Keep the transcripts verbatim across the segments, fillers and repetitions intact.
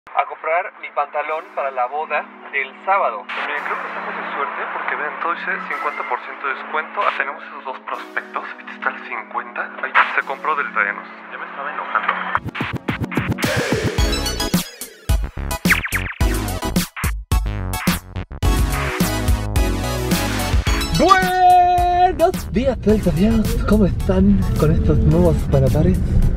A comprar mi pantalón para la boda del sábado. Miren, creo que estamos de suerte porque vean, todo dice cincuenta por ciento de descuento. Tenemos esos dos prospectos. Este está al cincuenta. Ahí se compró del Italianos. Ya me estaba enojando. Buenos días, italianos. ¿Cómo están con estos nuevos palatares?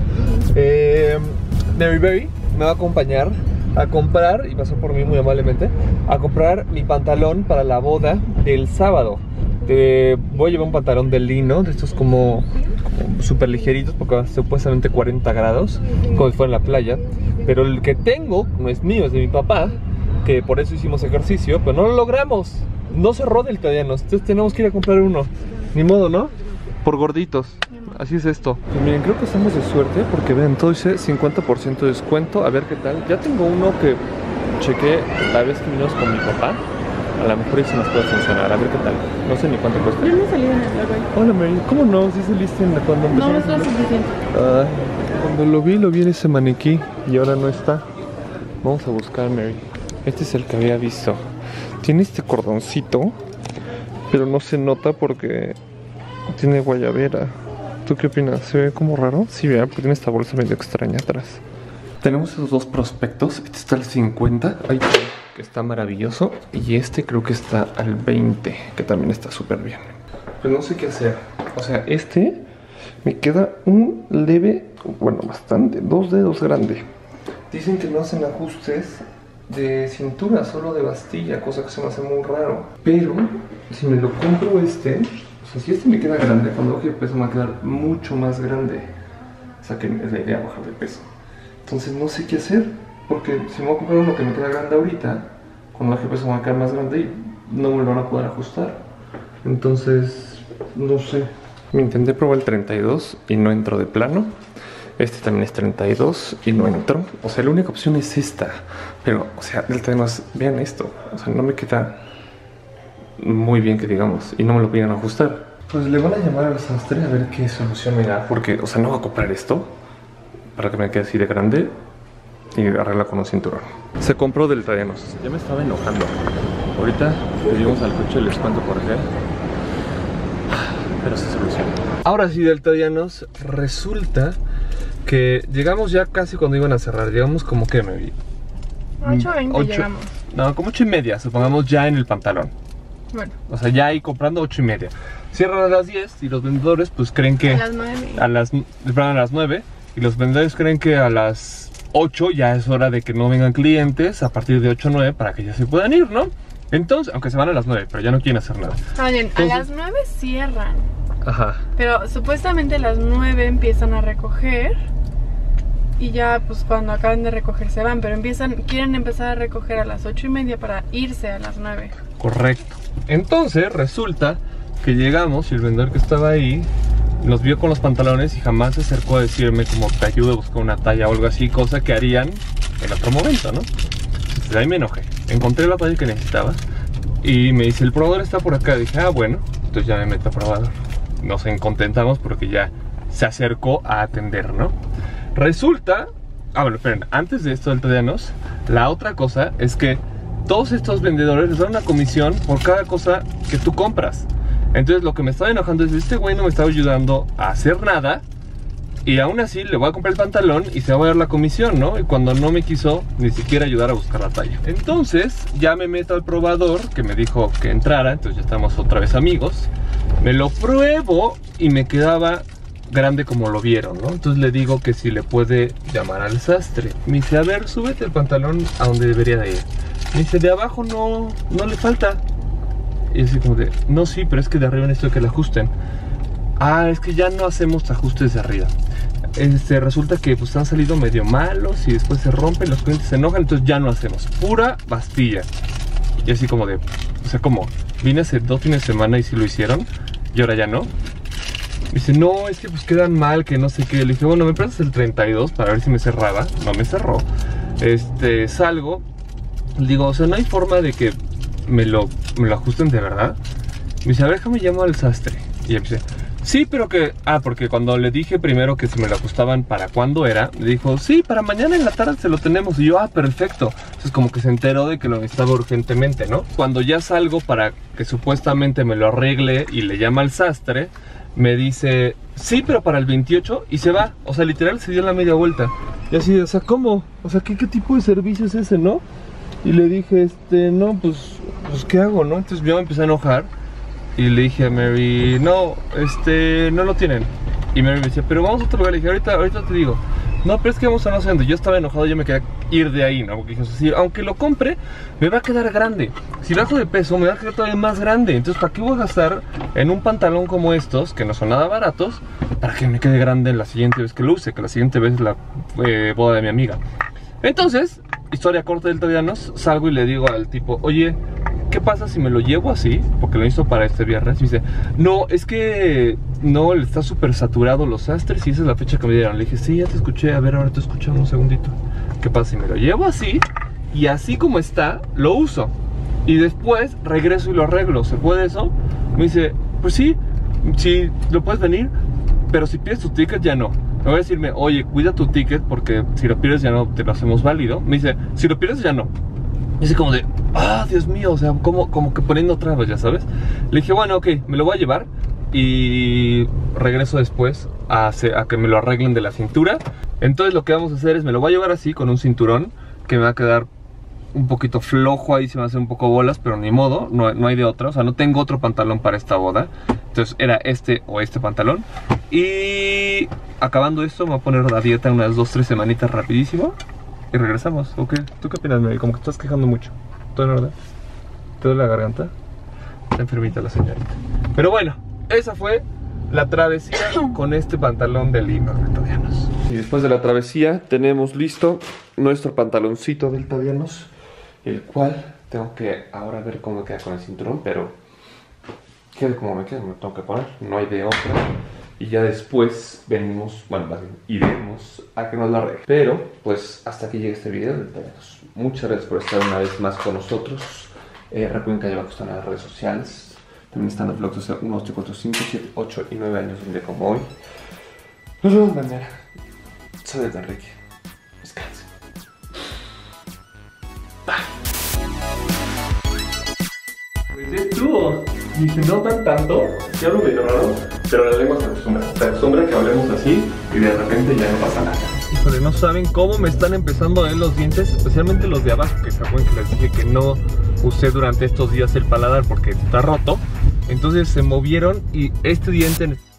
Eh, Mary Berry me va a acompañar a comprar, y pasó por mí muy amablemente, a comprar mi pantalón para la boda del sábado. Eh, voy a llevar un pantalón de lino, de estos como, como súper ligeritos, porque va a ser supuestamente cuarenta grados, como si fuera en la playa. Pero el que tengo no es mío, es de mi papá, que por eso hicimos ejercicio, pero no lo logramos. No cerró del Italianos, entonces tenemos que ir a comprar uno. Ni modo, ¿no? Por gorditos. Así es esto. Pues miren, creo que estamos de suerte porque vean, todo dice cincuenta por ciento de descuento. A ver qué tal. Ya tengo uno que chequé la vez que vinimos con mi papá. A lo mejor eso nos puede funcionar. A ver qué tal. No sé ni cuánto cuesta. Yo no salí en el blog. Hola Mary, ¿cómo no? ¿Sí saliste en la cuando No, no está suficiente. Ay, cuando lo vi, lo vi en ese maniquí y ahora no está. Vamos a buscar, Mary. Este es el que había visto. Tiene este cordoncito, pero no se nota porque tiene guayabera. ¿Tú qué opinas? ¿Se ve como raro? Sí, vea, porque tiene esta bolsa medio extraña atrás. Tenemos esos dos prospectos. Este está al cincuenta, ay, que está maravilloso. Y este creo que está al veinte, que también está súper bien. Pues no sé qué hacer. O sea, este me queda un leve, bueno, bastante, dos dedos grande. Dicen que no hacen ajustes de cintura, solo de bastilla, cosa que se me hace muy raro. Pero si me lo compro este, o sea, si este me queda grande, cuando baje de peso me va a quedar mucho más grande. O sea, que es la idea, bajar de peso. Entonces no sé qué hacer, porque si me voy a comprar uno que me queda grande ahorita, cuando baje de peso me va a quedar más grande y no me lo van a poder ajustar. Entonces, no sé. Me intenté probar el treinta y dos y no entró de plano. Este también es treinta y dos y no entró. O sea, la única opción es esta. Pero, o sea, además, vean esto. O sea, no me queda muy bien que digamos. Y no me lo piden ajustar. Pues le van a llamar al sastre a ver qué solución me da. Porque, o sea, no voy a comprar esto para que me quede así de grande y arregla con un cinturón. Se compró del Italianos. Ya me estaba enojando. Ahorita pedimos al coche, les cuento por qué. Pero se soluciona. Ahora sí, del Italianos, resulta que llegamos ya casi cuando iban a cerrar. Llegamos como que me vi ocho veinte llegamos. No, como ocho y media, supongamos, ya en el pantalón. Bueno. O sea, ya ahí comprando ocho y media. Cierran a las diez y los vendedores pues creen que... A las nueve. A las, a las nueve. Y los vendedores creen que a las ocho ya es hora de que no vengan clientes a partir de ocho o nueve para que ya se puedan ir, ¿no? Entonces, aunque se van a las nueve, pero ya no quieren hacer nada. Oye, Entonces, a las nueve cierran. Ajá. Pero supuestamente a las nueve empiezan a recoger. Y ya pues cuando acaben de recoger se van. Pero empiezan, quieren empezar a recoger a las ocho y media para irse a las nueve. Correcto. Entonces resulta que llegamos y el vendedor que estaba ahí nos vio con los pantalones y jamás se acercó a decirme como te ayudo a buscar una talla o algo así, cosa que harían en otro momento, ¿no? Entonces ahí me enojé. Encontré la talla que necesitaba y me dice, el probador está por acá. Dije, ah, bueno, entonces ya me meto a probador. Nos contentamos porque ya se acercó a atender, ¿no? Resulta, ah, bueno, esperen, antes de esto del Italianos, la otra cosa es que todos estos vendedores les dan una comisión por cada cosa que tú compras. Entonces lo que me estaba enojando es que este güey no me estaba ayudando a hacer nada y aún así le voy a comprar el pantalón y se va a dar la comisión, ¿no? Y cuando no me quiso ni siquiera ayudar a buscar la talla. Entonces ya me meto al probador que me dijo que entrara, entonces ya estamos otra vez amigos. Me lo pruebo y me quedaba grande como lo vieron, ¿no? Entonces le digo que si le puede llamar al sastre. Me dice, a ver, súbete el pantalón a donde debería de ir. Me dice, de abajo no, no le falta. Y así como de, no, sí, pero es que de arriba necesito que le ajusten. Ah, es que ya no hacemos ajustes de arriba. Este, resulta que pues han salido medio malos y después se rompen, los clientes se enojan, entonces ya no hacemos. Pura pastilla. Y así como de, o sea, como, vine hace dos fines de semana y sí lo hicieron y ahora ya no. Me dice, no, es que pues quedan mal, que no sé qué. Le dije, bueno, me prestas el treinta y dos para ver si me cerraba. No me cerró. Este, salgo. Le digo, o sea, no hay forma de que me lo, me lo ajusten de verdad. Me dice, a ver, déjame llamo al sastre. Y él dice, sí, pero que... Ah, porque cuando le dije primero que si me lo ajustaban para cuándo era, me dijo, sí, para mañana en la tarde se lo tenemos. Y yo, ah, perfecto. Entonces como que se enteró de que lo necesitaba urgentemente, ¿no? Cuando ya salgo para que supuestamente me lo arregle y le llama al sastre, me dice, sí, pero para el veintiocho, y se va. O sea, literal se dio la media vuelta. Y así, o sea, ¿cómo? O sea, ¿qué, qué tipo de servicio es ese, no? Y le dije, este, no, pues, pues, ¿qué hago, no? Entonces yo me empecé a enojar. Y le dije a Mary, no, este, no lo tienen. Y Mary me decía, pero vamos a otro lugar. Le dije, ahorita, ahorita te digo. No, pero es que vamos a no sé dónde. Yo estaba enojado, yo me quería ir de ahí, ¿no? Porque dije, así, aunque lo compre, me va a quedar grande. Si bajo de peso, me va a quedar todavía más grande. Entonces, ¿para qué voy a gastar en un pantalón como estos, que no son nada baratos, para que me quede grande la siguiente vez que lo use? Que la siguiente vez es la eh, boda de mi amiga. Entonces, historia corta del Tavianos, salgo y le digo al tipo, oye, ¿qué pasa si me lo llevo así? Porque lo hizo para este viernes. Y me dice, no, es que no, está súper saturado los sastres y esa es la fecha que me dieron. Le dije, sí, ya te escuché, a ver, ahora te escuchamos un segundito. ¿Qué pasa si me lo llevo así? Y así como está, lo uso. Y después regreso y lo arreglo. ¿Se puede eso? Me dice, pues sí, sí, lo puedes venir, pero si pides tu ticket ya no. Me voy a decirme, oye, cuida tu ticket porque si lo pierdes ya no te lo hacemos válido. Me dice, si lo pierdes ya no. Y así como de, ah, Dios mío, o sea, como, como que poniendo trabas, ya sabes. Le dije, bueno, ok, me lo voy a llevar y regreso después a, a que me lo arreglen de la cintura. Entonces lo que vamos a hacer es, me lo voy a llevar así con un cinturón que me va a quedar un poquito flojo ahí, se me va a hacer un poco bolas, pero ni modo, no, no hay de otra. O sea, no tengo otro pantalón para esta boda. Entonces era este o este pantalón. Y acabando esto me voy a poner la dieta unas dos, tres semanitas rapidísimo. Y regresamos, ¿ok? ¿Tú qué opinas, Mary? Como que te estás quejando mucho. ¿Todo en orden? ¿Te duele la garganta? Está enfermita la señorita. Pero bueno, esa fue la travesía con este pantalón de lino del Tavianos. Y después de la travesía tenemos listo nuestro pantaloncito del Tavianos, el cual tengo que ahora ver cómo me queda con el cinturón, pero quede como me queda, me lo tengo que poner, no hay de otra. Y ya después venimos, bueno, más bien, iremos a que nos la arregle. Pero, pues, hasta aquí llega este video del Tavianos. Muchas gracias por estar una vez más con nosotros. Eh, recuerden que allá abajo están las redes sociales. También están los vlogs de uno, dos, tres, cuatro, cinco, siete, ocho y nueve años, un día como hoy. Nos vemos mañana. Soy el Enrique. Descansen. Bye. Pues estuvo. Dije, no tan tanto, sí hablo medio raro, pero la lengua se acostumbra. Se acostumbra que hablemos así y de repente ya no pasa nada. Híjole, no saben cómo me están empezando a doler los dientes, especialmente los de abajo, que se acuerdan que les dije que no usé durante estos días el paladar porque está roto. Entonces se movieron y este diente